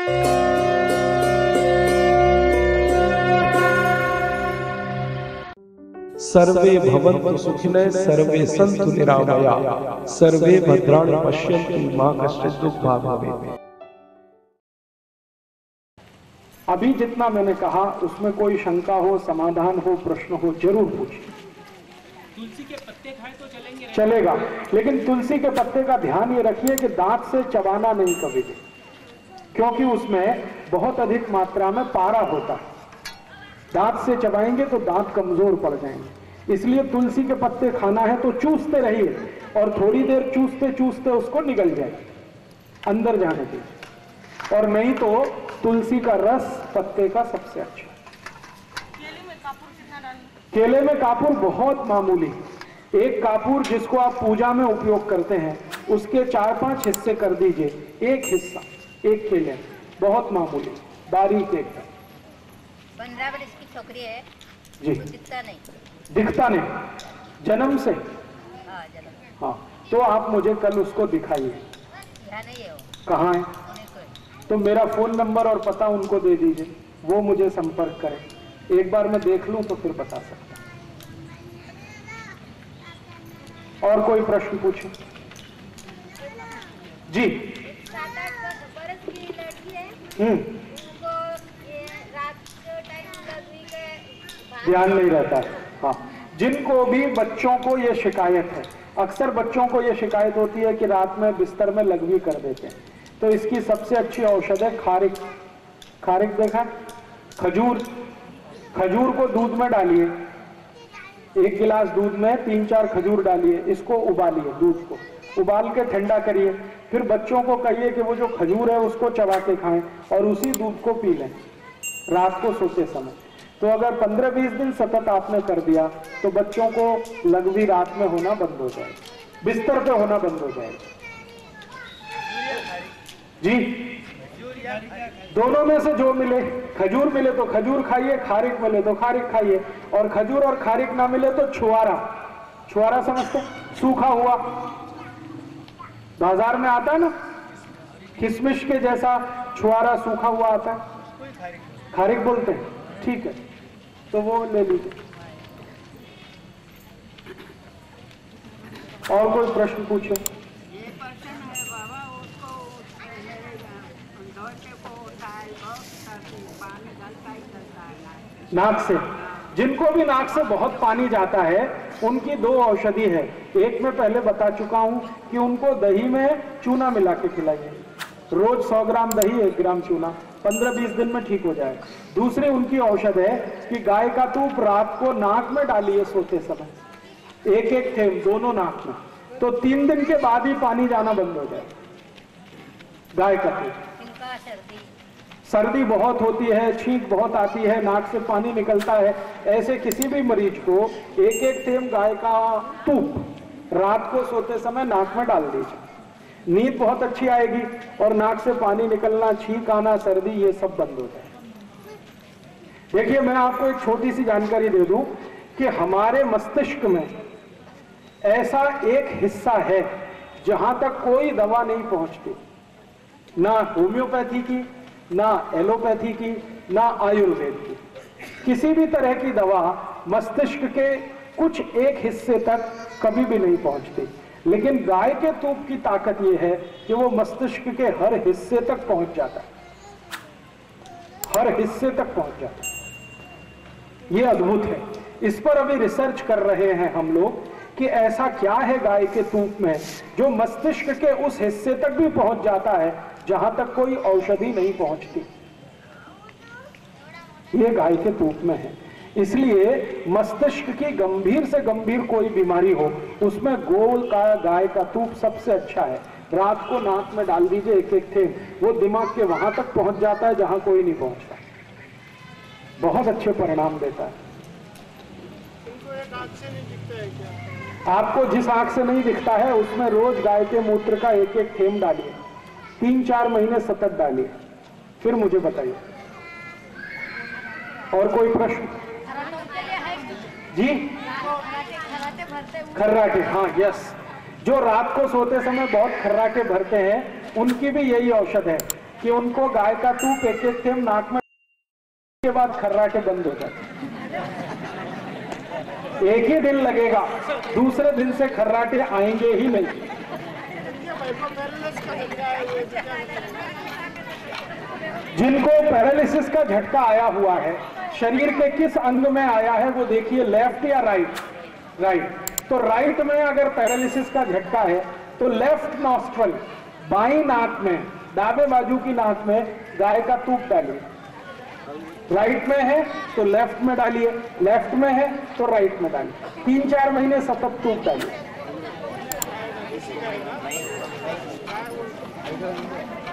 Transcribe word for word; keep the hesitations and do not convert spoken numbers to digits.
सर्वे भवन्तु सुखिनः सर्वे सन्तु निरामया सर्वे भद्राणि पश्यन्तु मा कश्चित् दुःखभाग् भवेत्। अभी जितना मैंने कहा उसमें कोई शंका हो, समाधान हो, प्रश्न हो, जरूर पूछिए। तुलसी के पत्ते खाए तो चलेंगे? चलेगा, लेकिन तुलसी के पत्ते का ध्यान ये रखिए कि दांत से चबाना नहीं कभी भी, क्योंकि उसमें बहुत अधिक मात्रा में पारा होता है। दांत से चबाएंगे तो दांत कमजोर पड़ जाएंगे। इसलिए तुलसी के पत्ते खाना है तो चूसते रहिए और थोड़ी देर चूसते चूसते उसको निगल जाए, अंदर जाने दीजिए। और नहीं तो तुलसी का रस पत्ते का सबसे अच्छा। केले में कापूर कितना डालें? केले में कापूर बहुत मामूली, एक कापूर जिसको आप पूजा में उपयोग करते हैं उसके चार पांच हिस्से कर दीजिए, एक हिस्सा एक केले, बहुत मामूली, बारीक एकदम। पंद्रह वर्ष की छोकरी है जी, दिखता नहीं। दिखता नहीं जन्म से? हाँ जन्म। हाँ, तो आप मुझे कल उसको दिखाइए। यहाँ नहीं है वो। कहाँ है? तो मेरा फोन नंबर और पता उनको दे दीजिए, वो मुझे संपर्क करें। एक बार मैं देख लूं तो फिर बता सकता हूं। और कोई प्रश्न पूछे जी? सात आठ बरस की लड़की है, हम्म, उनको ये रात के टाइम लघवी के ध्यान नहीं रहता है। हाँ, जिनको भी बच्चों को ये शिकायत है, अक्सर बच्चों को ये शिकायत होती है कि रात में बिस्तर में लघवी कर देते हैं, तो इसकी सबसे अच्छी औषध है खारिक। खारिक देखा? खजूर। खजूर को दूध में डालिए, एक गिलास दूध में तीन चार खजूर डालिए, इसको उबालिए, दूध को उबाल के ठंडा करिए, फिर बच्चों को कहिए कि वो जो खजूर है उसको चबा के खाएं और उसी दूध को पी लें रात को सोते समय। तो अगर पंद्रह बीस दिन सतत आपने कर दिया तो बच्चों को लघवी रात में होना बंद हो जाएगा, बिस्तर पे होना बंद हो जाएगा। जी, दोनों में से जो मिले, खजूर मिले तो खजूर खाइए, खारिक मिले तो खारिक खाइए, और खजूर और खारिक ना मिले तो छुआरा। छुआरा समझते? सूखा हुआ बाजार में आता है ना, किशमिश के जैसा छुआरा सूखा हुआ आता है, खारिक बोलते हैं। ठीक है, तो वो ले लीजिए। और कोई प्रश्न पूछो। नाक से, जिनको भी नाक से बहुत पानी जाता है उनकी दो औषधि है। एक मैं पहले बता चुका हूं कि उनको दही में चूना मिला के खिलाइए, रोज सौ ग्राम दही एक ग्राम चूना, पंद्रह बीस दिन में ठीक हो जाए। दूसरी उनकी औषध है कि गाय का तूप रात को नाक में डालिए सोते समय, एक एक थेम दोनों नाक में, तो तीन दिन के बाद ही पानी जाना बंद हो जाए। गाय का तूप। इनका सर्दी सर्दी बहुत होती है, छींक बहुत आती है, नाक से पानी निकलता है, ऐसे किसी भी मरीज को एक एक थेम गाय का तूप रात को सोते समय नाक में डाल दीजिए, नींद बहुत अच्छी आएगी और नाक से पानी निकलना, छींक आना, सर्दी, ये सब बंद हो जाए। देखिए, मैं आपको एक छोटी सी जानकारी दे दूं कि हमारे मस्तिष्क में ऐसा एक हिस्सा है जहां तक कोई दवा नहीं पहुंचती, ना होम्योपैथी की, ना एलोपैथी की, ना आयुर्वेद की। किसी भी तरह की दवा मस्तिष्क के कुछ एक हिस्से तक कभी भी नहीं पहुंचती, लेकिन गाय के तूप की ताकत यह है कि वो मस्तिष्क के हर हिस्से तक पहुंच जाता है, हर हिस्से तक पहुंच जाता है। ये अद्भुत है। इस पर अभी रिसर्च कर रहे हैं हम लोग कि ऐसा क्या है गाय के तूप में जो मस्तिष्क के उस हिस्से तक भी पहुंच जाता है जहां तक कोई औषधि नहीं पहुंचती। ये गाय के तूप में है। इसलिए मस्तिष्क की गंभीर से गंभीर कोई बीमारी हो उसमें गोल का गाय का तूप सबसे अच्छा है। रात को नाक में डाल दीजिए एक एक थे, वो दिमाग के वहां तक पहुंच जाता है जहां कोई नहीं पहुंचता, बहुत अच्छे परिणाम देता है। आपको जिस आंख से नहीं दिखता है उसमें रोज गाय के मूत्र का एक एक थेम डालिए, तीन चार महीने सतत डालिए, फिर मुझे बताइए। और कोई प्रश्न? जी, खर्राटे, हाँ यस, जो रात को सोते समय बहुत खर्राटे भरते हैं उनकी भी यही औषध है कि उनको गाय का तूप एक एक थेम नाक में के बाद खर्राटे बंद हो जाते। एक ही दिन लगेगा, दूसरे दिन से खर्राटे आएंगे ही नहीं। जिनको पैरालिसिस का झटका आया हुआ है, शरीर के किस अंग में आया है वो देखिए, लेफ्ट या राइट? राइट। तो राइट में अगर पैरालिसिस का झटका है तो लेफ्ट नॉस्ट्रल, बाई नाक में, दावे बाजू की नाक में गाय का तूप डालिए। राइट में है तो लेफ्ट में डालिए, लेफ्ट में है तो राइट में डालिए। तीन चार महीने सतत तूप डालिए।